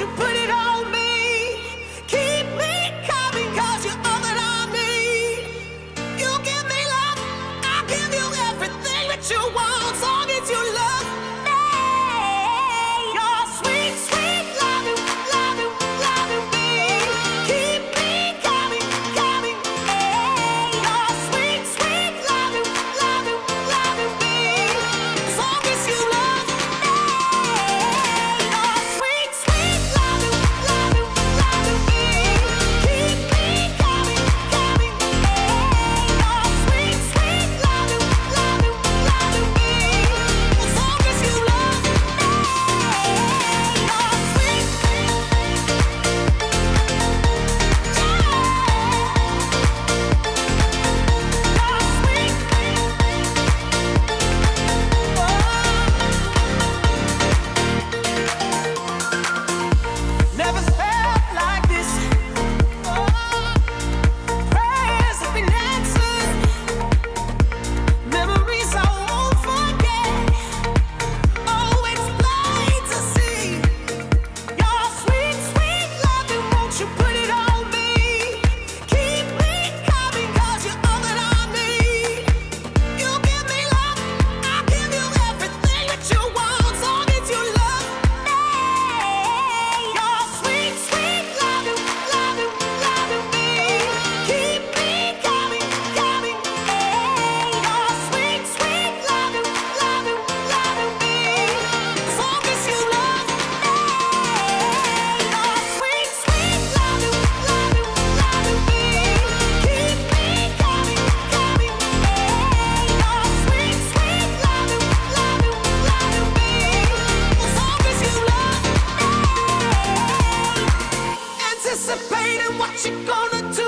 you put it on me? Keep me coming, 'cause you're all that I need. You give me love, I'll give you everything that you want, as long as you love me. Your sweet, sweet loving, loving, loving me. Keep me coming, coming. Your sweet, sweet loving, loving, loving me, as long as you love me. Your sweet, sweet loving, loving, loving me. Keep me coming, coming. Your sweet, sweet loving, loving, loving me, as long as you love me. Your sweet, never felt like this. Prayers have been answered. Memories I won't forget. Oh, it's plain to see. Your sweet, sweet loving, won't you put it on me? Keep me coming, 'cause you're all that I need. You give me love, I'll give you everything that you want, as long as you love me. Your sweet, sweet loving, loving, loving me. Keep me coming, coming. Your sweet, sweet loving, loving, loving me, as long as you love me. Your sweet, sweet loving, loving, loving me. Keep me coming, coming. Your sweet, sweet loving, loving, loving me, as long as you love me. Anticipating what you're gonna do.